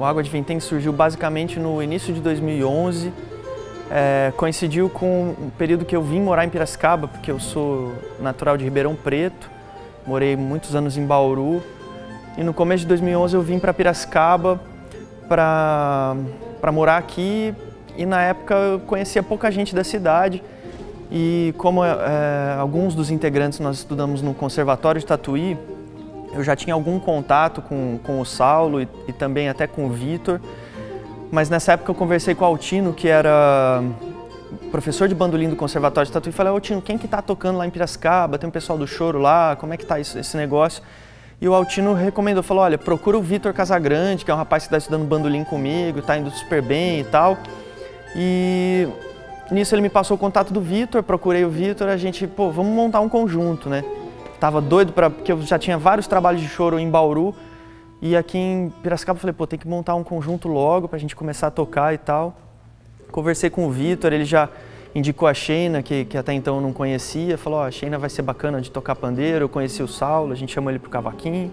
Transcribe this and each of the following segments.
O Água de Vintém surgiu basicamente no início de 2011, coincidiu com o período que eu vim morar em Piracicaba, porque eu sou natural de Ribeirão Preto, morei muitos anos em Bauru, e no começo de 2011 eu vim para Piracicaba para morar aqui, e na época eu conhecia pouca gente da cidade, e como alguns dos integrantes nós estudamos no Conservatório de Tatuí, eu já tinha algum contato com o Saulo e também até com o Vitor, mas nessa época eu conversei com o Altino, que era professor de bandolim do Conservatório de Tatuí, e falei: Altino, quem que tá tocando lá em Piracicaba? Tem um pessoal do choro lá, como é que tá esse negócio? E o Altino recomendou, falou: olha, procura o Vitor Casagrande, que é um rapaz que está estudando bandolim comigo, tá indo super bem e tal. E nisso ele me passou o contato do Vitor, procurei o Vitor, a gente, pô, vamos montar um conjunto, né? Tava doido porque eu já tinha vários trabalhos de choro em Bauru, e aqui em Piracicaba eu falei: pô, tem que montar um conjunto logo pra gente começar a tocar e tal. Conversei com o Vitor, ele já indicou a Sheina, que até então eu não conhecia, falou: ó, a Sheina vai ser bacana de tocar pandeiro. Eu conheci o Saulo, a gente chamou ele pro cavaquinho.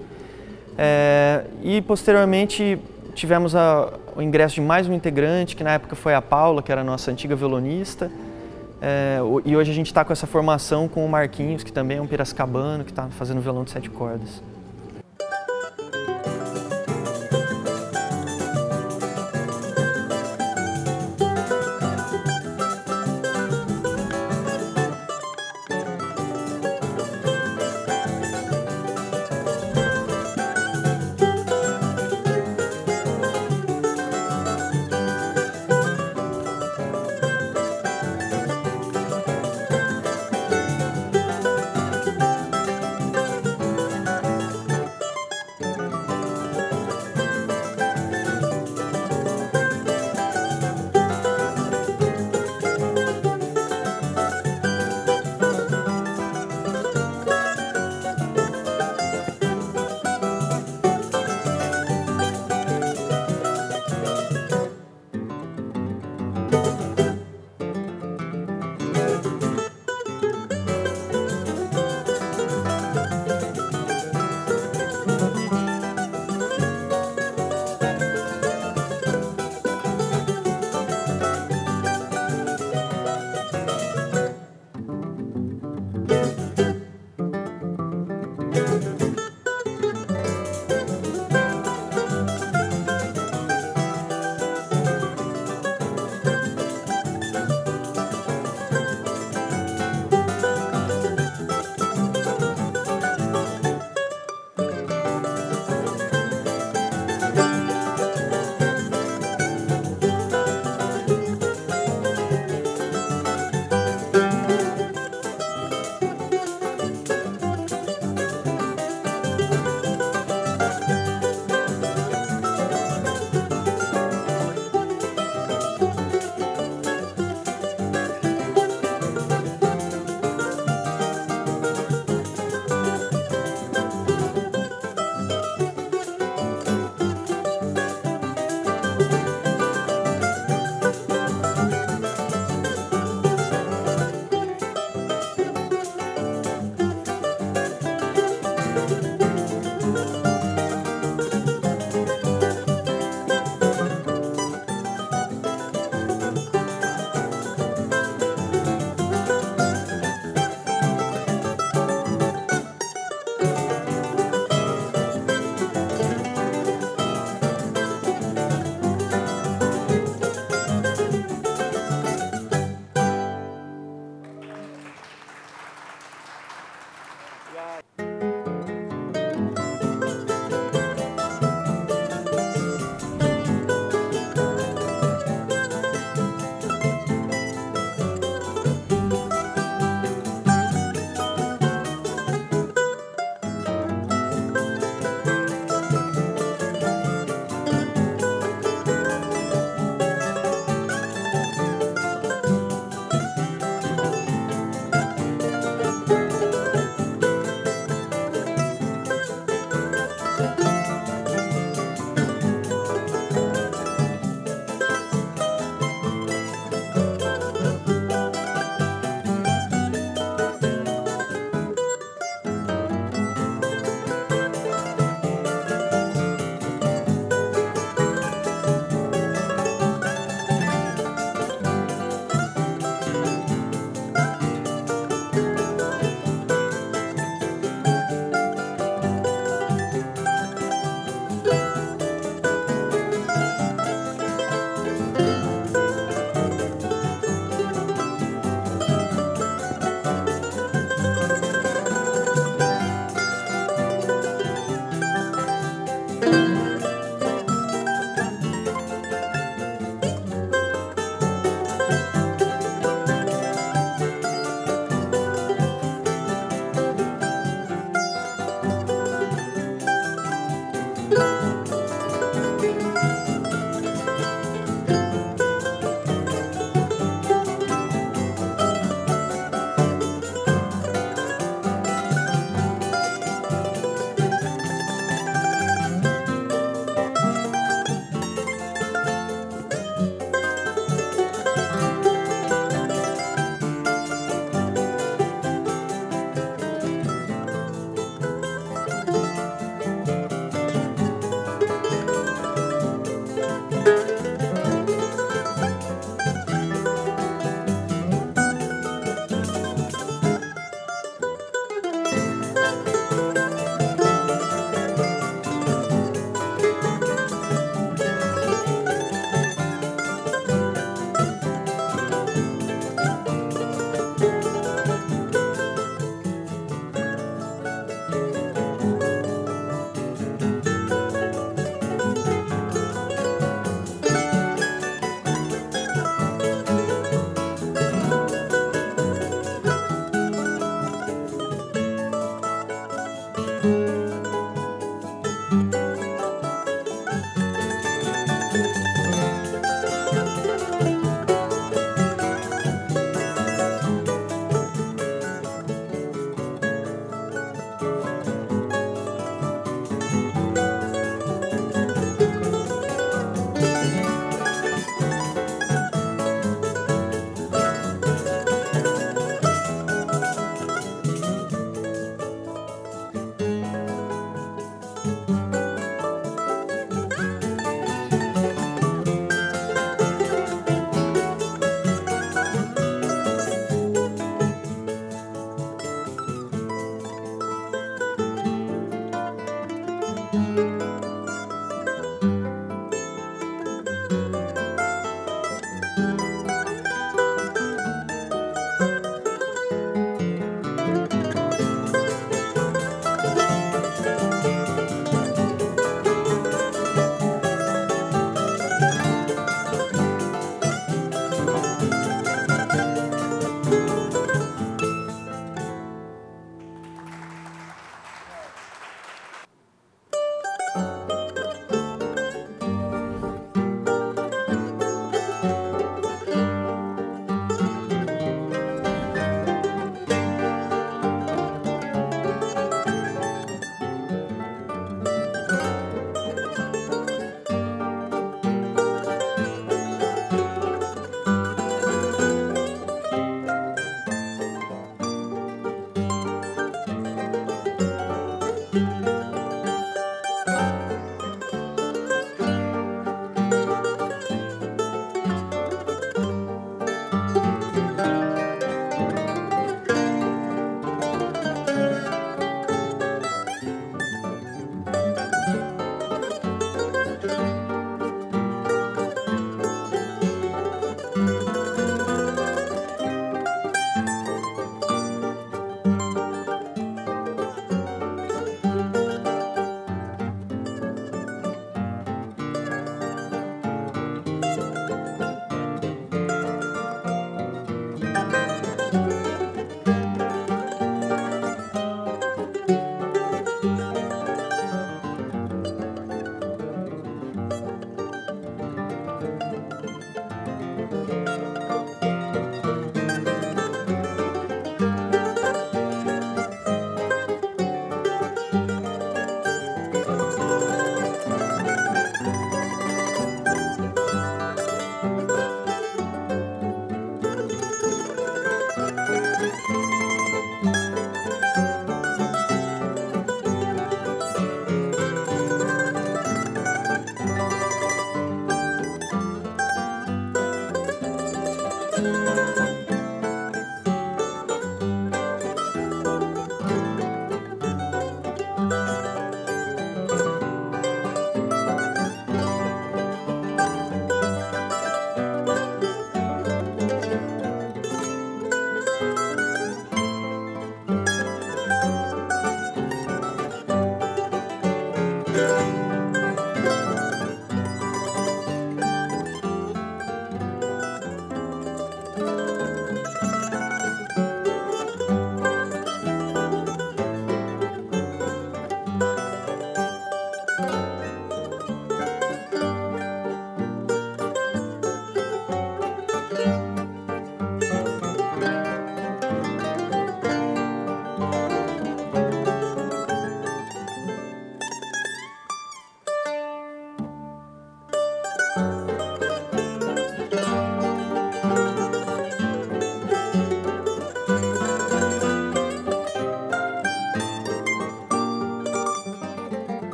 E posteriormente tivemos o ingresso de mais um integrante, que na época foi a Paula, que era a nossa antiga violonista. E hoje a gente está com essa formação com o Marquinhos, que também é um piracicabano, que está fazendo violão de 7 cordas.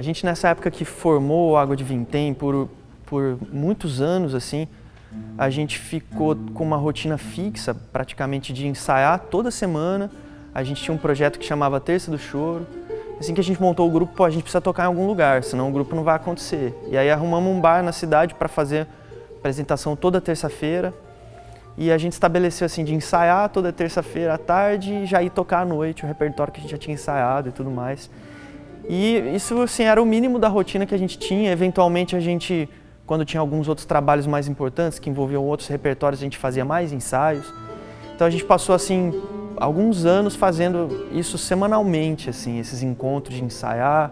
gente nessa época que formou o Água de Vintém por muitos anos, assim, a gente ficou com uma rotina fixa, praticamente de ensaiar toda semana. A gente tinha um projeto que chamava Terça do Choro. Assim que a gente montou o grupo, pô, a gente precisa tocar em algum lugar, senão o grupo não vai acontecer. E aí arrumamos um bar na cidade para fazer apresentação toda terça-feira. E a gente estabeleceu assim de ensaiar toda terça-feira à tarde e já ir tocar à noite o repertório que a gente já tinha ensaiado e tudo mais. E isso assim era o mínimo da rotina que a gente tinha. Eventualmente a gente, quando tinha alguns outros trabalhos mais importantes que envolviam outros repertórios, a gente fazia mais ensaios. Então a gente passou assim alguns anos fazendo isso semanalmente, assim, esses encontros de ensaiar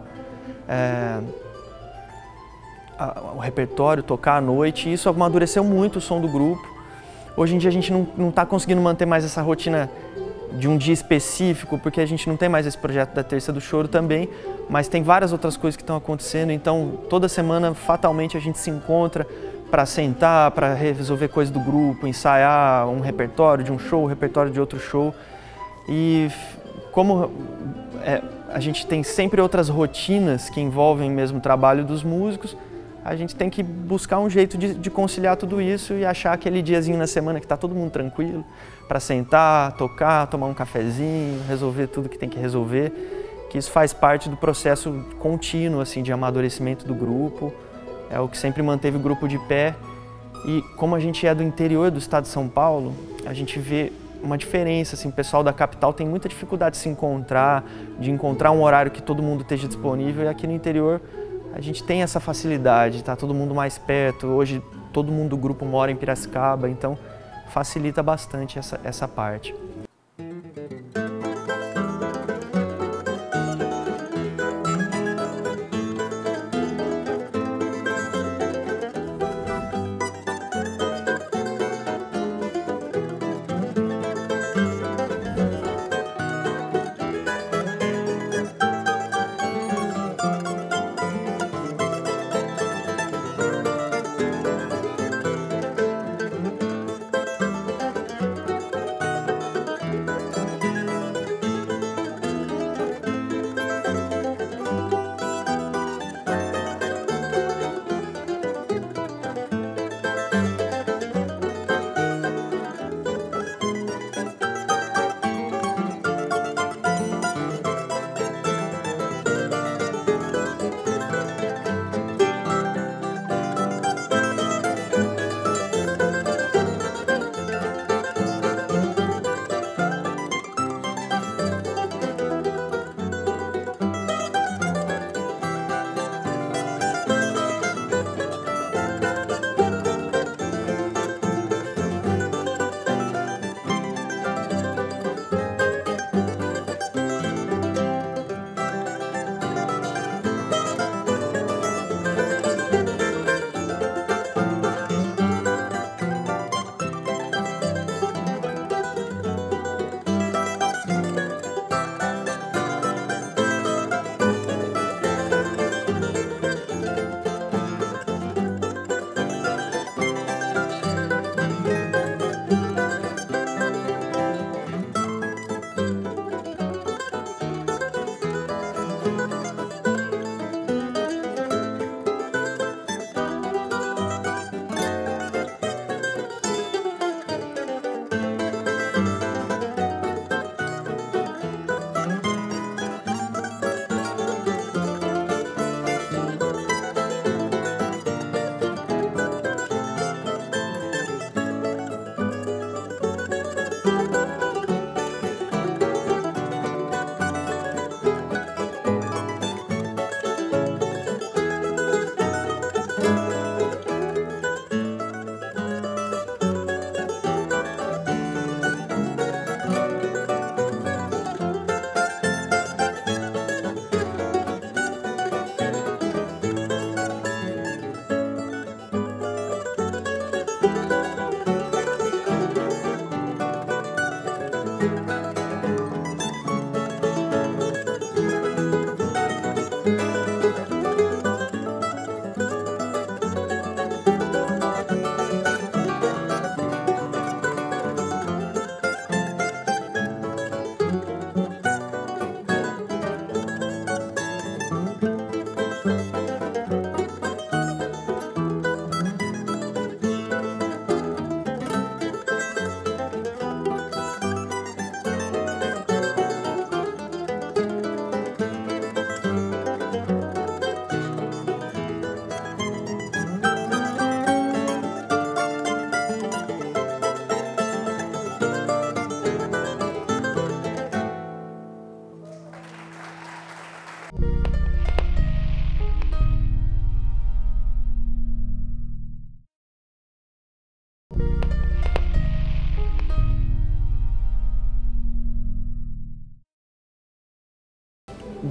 o repertório, tocar à noite, e isso amadureceu muito o som do grupo. Hoje em dia a gente não está conseguindo manter mais essa rotina de um dia específico, porque a gente não tem mais esse projeto da Terça do Choro também, mas tem várias outras coisas que estão acontecendo, então toda semana fatalmente a gente se encontra para sentar, para resolver coisas do grupo, ensaiar um repertório de um show, um repertório de outro show. E como a gente tem sempre outras rotinas que envolvem mesmo o trabalho dos músicos, a gente tem que buscar um jeito de conciliar tudo isso e achar aquele diazinho na semana que está todo mundo tranquilo para sentar, tocar, tomar um cafezinho, resolver tudo que tem que resolver, que isso faz parte do processo contínuo assim, de amadurecimento do grupo, é o que sempre manteve o grupo de pé. E como a gente é do interior do estado de São Paulo, a gente vê uma diferença, assim, o pessoal da capital tem muita dificuldade de se encontrar, de encontrar um horário que todo mundo esteja disponível, e aqui no interior a gente tem essa facilidade, tá todo mundo mais perto. Hoje todo mundo do grupo mora em Piracicaba, então facilita bastante essa parte.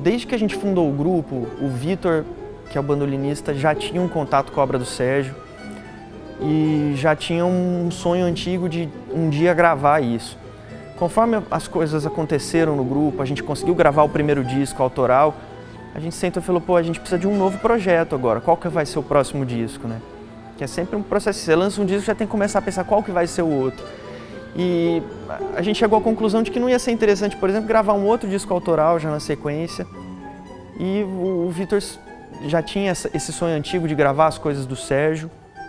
desde que a gente fundou o grupo, o Vitor, que é o bandolinista, já tinha um contato com a obra do Sérgio e já tinha um sonho antigo de um dia gravar isso. Conforme as coisas aconteceram no grupo, a gente conseguiu gravar o primeiro disco autoral, a gente sentou e falou, pô, a gente precisa de um novo projeto agora, qual que vai ser o próximo disco, né? Que é sempre um processo, você lança um disco, já tem que começar a pensar qual que vai ser o outro. E a gente chegou à conclusão de que não ia ser interessante, por exemplo, gravar um outro disco autoral já na sequência. E o Vitor já tinha esse sonho antigo de gravar as coisas do Sérgio.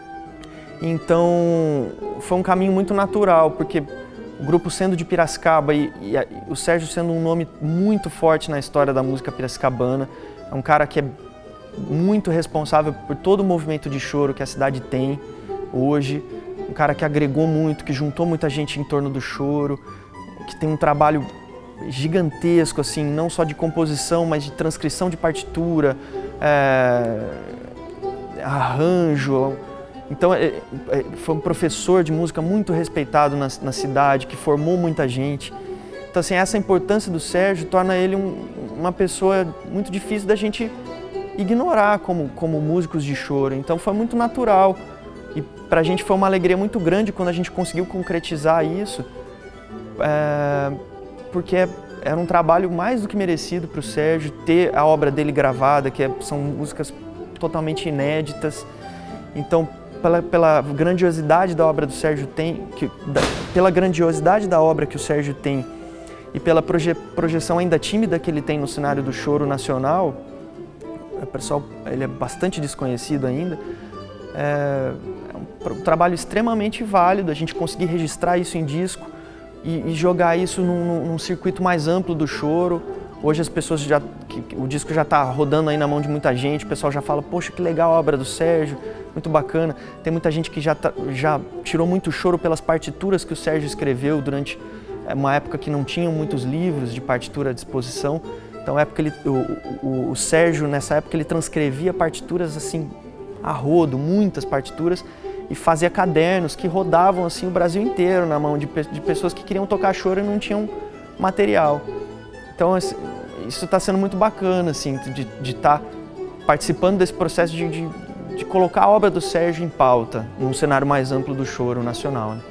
Então foi um caminho muito natural, porque o grupo sendo de Piracicaba e o Sérgio sendo um nome muito forte na história da música piracicabana, é um cara que é muito responsável por todo o movimento de choro que a cidade tem hoje, um cara que agregou muito, que juntou muita gente em torno do choro, que tem um trabalho gigantesco, assim, não só de composição, mas de transcrição de partitura, arranjo. Então, foi um professor de música muito respeitado na cidade, que formou muita gente. Então, assim, essa importância do Sérgio torna ele uma pessoa muito difícil da gente ignorar como músicos de choro. Então, foi muito natural. E pra gente foi uma alegria muito grande quando a gente conseguiu concretizar isso, porque era um trabalho mais do que merecido para o Sérgio ter a obra dele gravada, são músicas totalmente inéditas. Então, pela grandiosidade da obra do Sérgio pela grandiosidade da obra que o Sérgio tem e pela projeção ainda tímida que ele tem no cenário do choro nacional, o pessoal, ele é bastante desconhecido ainda. É um trabalho extremamente válido a gente conseguir registrar isso em disco e jogar isso num circuito mais amplo do choro. Hoje as pessoas o disco já está rodando aí na mão de muita gente, o pessoal já fala, poxa, que legal a obra do Sérgio, muito bacana. Tem muita gente que já tirou muito choro pelas partituras que o Sérgio escreveu durante uma época que não tinham muitos livros de partitura à disposição. Então, o Sérgio, nessa época, ele transcrevia partituras assim, a rodo, muitas partituras, e fazia cadernos que rodavam assim o Brasil inteiro na mão de pessoas que queriam tocar choro e não tinham material. Então, isso está sendo muito bacana, assim, de estar participando desse processo de colocar a obra do Sérgio em pauta, num cenário mais amplo do choro nacional, né?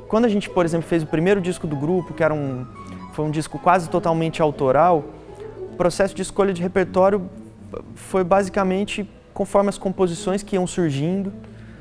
quando a gente, por exemplo, fez o primeiro disco do grupo, que foi um disco quase totalmente autoral, o processo de escolha de repertório foi basicamente conforme as composições que iam surgindo.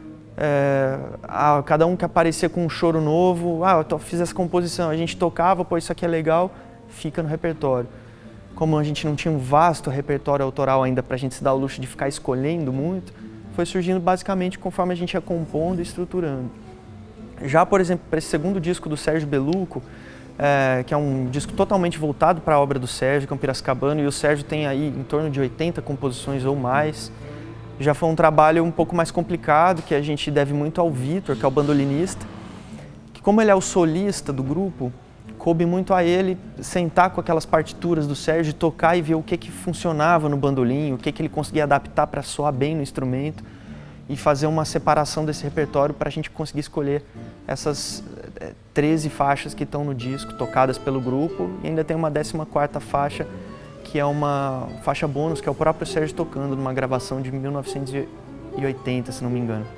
Cada um que aparecia com um choro novo, eu fiz essa composição, a gente tocava, pô, isso aqui é legal, fica no repertório. Como a gente não tinha um vasto repertório autoral ainda para a gente se dar o luxo de ficar escolhendo muito, foi surgindo basicamente conforme a gente ia compondo e estruturando. Já, por exemplo, para esse segundo disco do Sérgio Bellucco, que é um disco totalmente voltado para a obra do Sérgio, que é um piracicabano, e o Sérgio tem aí em torno de 80 composições ou mais. Já foi um trabalho um pouco mais complicado, que a gente deve muito ao Vitor, que é o bandolinista, que como ele é o solista do grupo, coube muito a ele sentar com aquelas partituras do Sérgio, tocar e ver o que funcionava no bandolim, o que ele conseguia adaptar para soar bem no instrumento e fazer uma separação desse repertório para a gente conseguir escolher essas 13 faixas que estão no disco, tocadas pelo grupo, e ainda tem uma 14ª faixa, que é uma faixa bônus, que é o próprio Sérgio tocando numa gravação de 1980, se não me engano.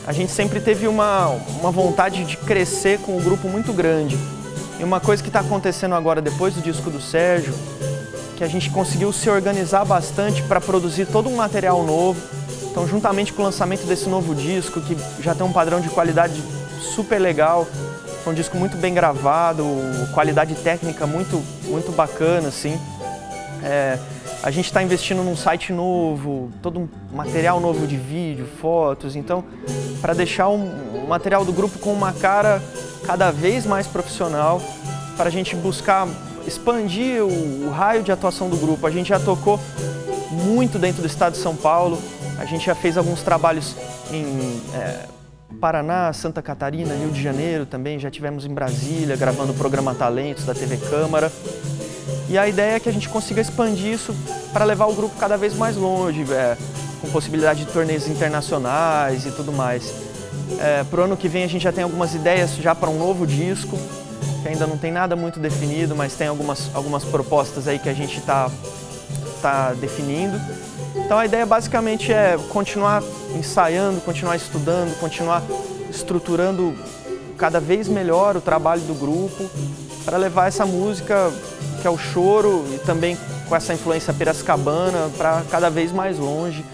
a gente sempre teve uma vontade de crescer com o grupo muito grande. E uma coisa que está acontecendo agora, depois do disco do Sérgio, que a gente conseguiu se organizar bastante para produzir todo um material novo. Então, juntamente com o lançamento desse novo disco, que já tem um padrão de qualidade super legal, é um disco muito bem gravado, qualidade técnica muito bacana, assim. A gente está investindo num site novo, todo um material novo de vídeo, fotos, então, para deixar um material do grupo com uma cara cada vez mais profissional, para a gente buscar expandir o raio de atuação do grupo. A gente já tocou muito dentro do estado de São Paulo, a gente já fez alguns trabalhos em Paraná, Santa Catarina, Rio de Janeiro também, já tivemos em Brasília, gravando o programa Talentos da TV Câmara. E a ideia é que a gente consiga expandir isso para levar o grupo cada vez mais longe, com possibilidade de torneios internacionais e tudo mais. Para o ano que vem a gente já tem algumas ideias já para um novo disco, que ainda não tem nada muito definido, mas tem algumas propostas aí que a gente está definindo. Então a ideia basicamente é continuar ensaiando, continuar estudando, continuar estruturando cada vez melhor o trabalho do grupo para levar essa música, que é o choro, e também com essa influência piracicabana, para cada vez mais longe,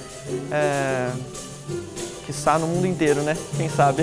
quiçá no mundo inteiro, né? Quem sabe?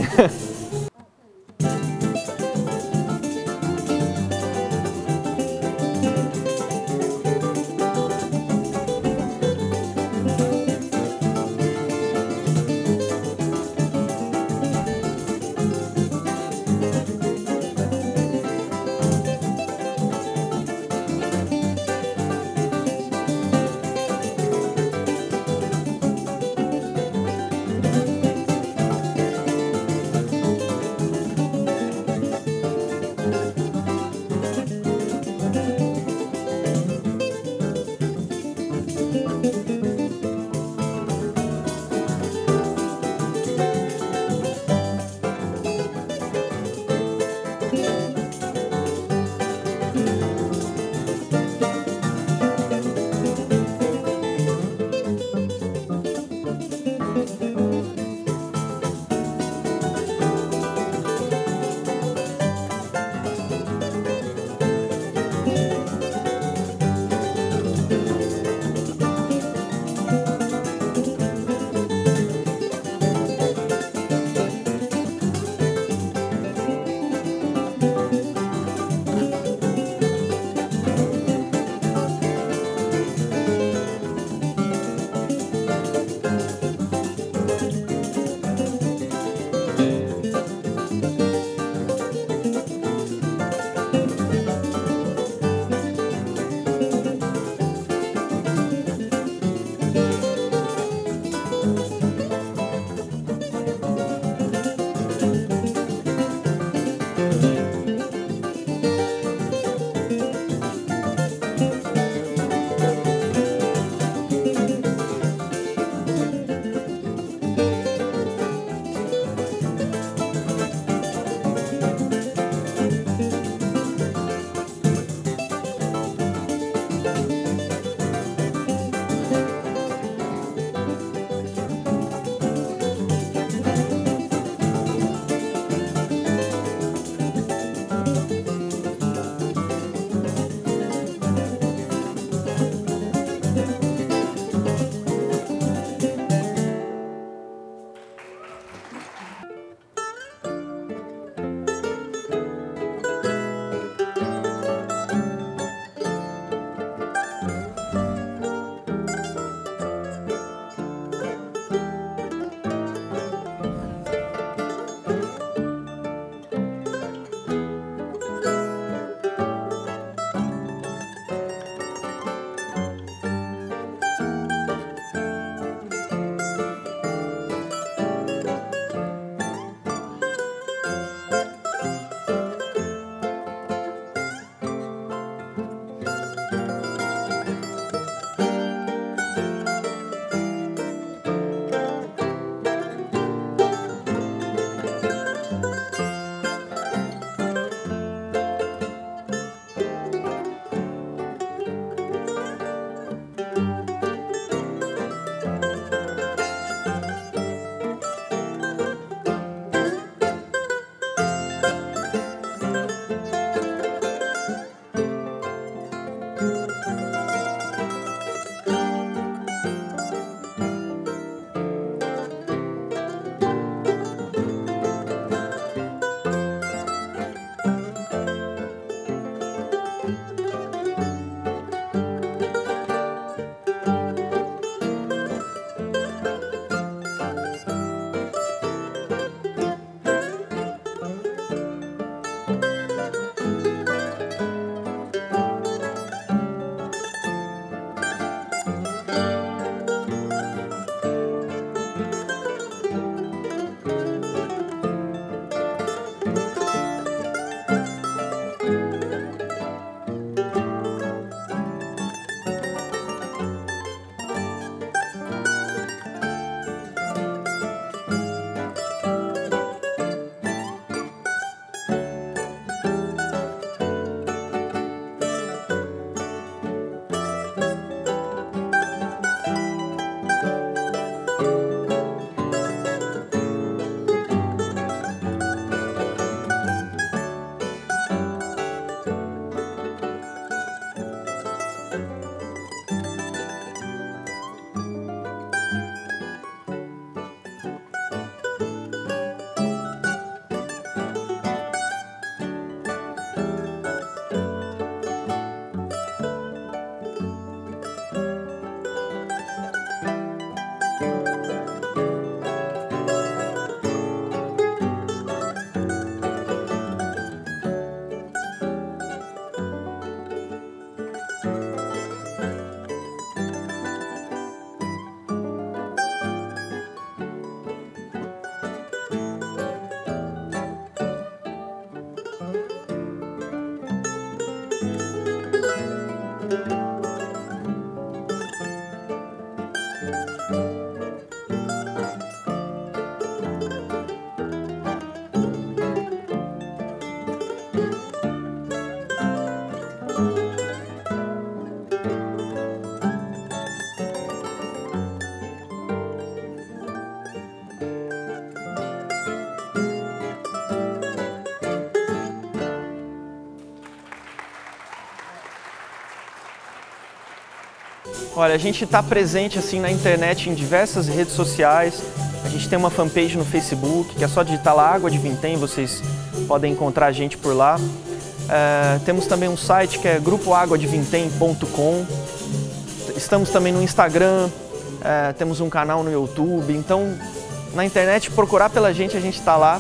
Olha, a gente está presente assim na internet em diversas redes sociais. A gente tem uma fanpage no Facebook, que é só digitar lá Água de Vintém, vocês podem encontrar a gente por lá. Temos também um site que é grupoaguadevintem.com. Estamos também no Instagram, temos um canal no YouTube. Então, na internet, procurar pela gente, a gente está lá.